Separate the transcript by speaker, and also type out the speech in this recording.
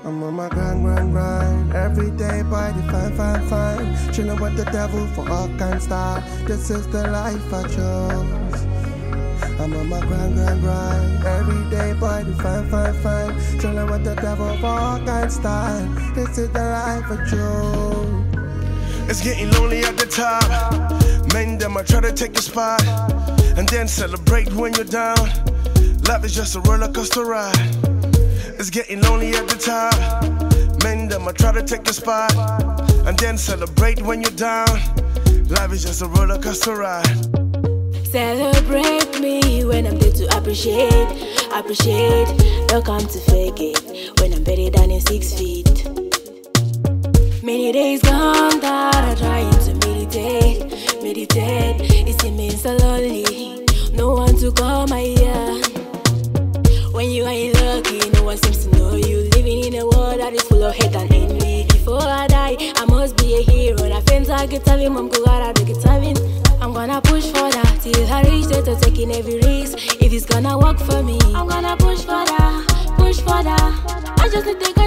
Speaker 1: I'm on my grind. Every day by the fine. Chillin' with the devil for all kinds style. This is the life I chose. I'm on my grind. Every day by the fine. Chillin' with the devil for all kinds style. This is the life I chose.
Speaker 2: It's getting lonely at the top. Men them I try to take your spot and then celebrate when you're down. Life is just a roller coaster ride. It's getting lonely at the top. Men them I try to take your spot and then celebrate when you're down. Life is just a roller coaster ride.
Speaker 3: Celebrate me when I'm there to appreciate. Don't come to fake it when I'm better than in 6 feet. Many days gone that I'm trying to meditate. It seems so lonely, no one to call my ear. When you ain't lucky, no one seems to know you. Living in a world that is full of hate and envy. Before I die, I must be a hero. I fence I get having, I'm gonna get having. I'm gonna push for that till I reach there to taking every risk. If it's gonna work for me, I'm gonna push for that. I just need to